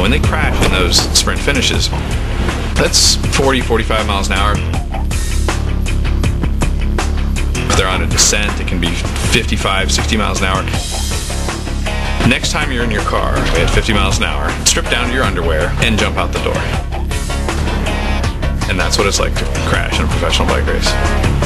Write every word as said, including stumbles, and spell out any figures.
when they crash in those sprint finishes, that's forty, forty-five miles an hour. If they're on a descent, it can be fifty-five, sixty miles an hour. Next time you're in your car at fifty miles an hour, strip down to your underwear and jump out the door. And that's what it's like to crash in a professional bike race.